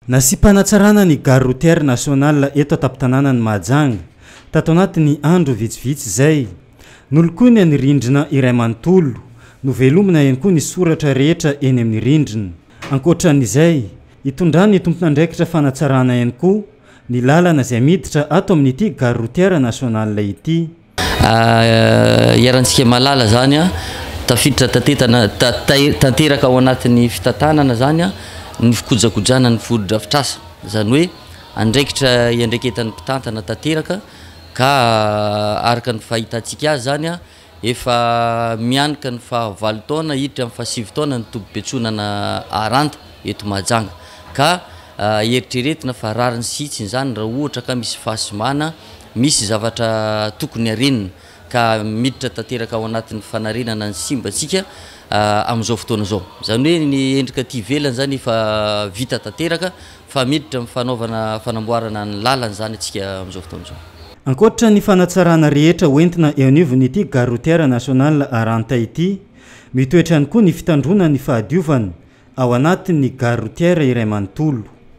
Nasipanatsarana ny gare routière nationale eto ataptanànany Mahajanga tato anatin'ny andro vitsivitsy izay nolokoiny ny rindrina iray manontolo no velomina ihany koa ny soratra rehetra eny amin'ny rindrina. Ankoatran'izay itondrany ny tompon'andraikitra fanatsarana ihany koa ny lalana izay miditra ato amin'ity gare routière nationale ity. Iarantsika malala zany tafiditra tanteraka ao anatin'ny fitantanana zany ny fikojakojana ny fododrafitrasa, zany hoe andraikitra iandraiketan'ny mpitantana tanteraka ka araka ny fahitantsika azy zany efa mianika ny fahavalo taona hiditra amin'ny fahasivy taona ny tombo-piantsonana Aranta eto Mahajanga ka eritreretina fa rariny sitsiny zany raha ohatra ka misy fahasimana, misy zavatra tokony harenina ka miditra tanteraka ao anatin'ny fanarenana ny simbatsika amin'izao fotoana zao. Zany hoe ny endrika ty velany zany efa vita tanteraka fa miditra amin'ny fanaovana fanamboarana ny lalana zany atsika amin'izao fotoana zao. Ankoatra ny fanatsarana rehetra hoentina eo anivon'ity gare routière nationale Aranta ity, mitoetra ihany koa ny fitandrona ny fahadiovana ao anatin'ny gare routière iray manontolo.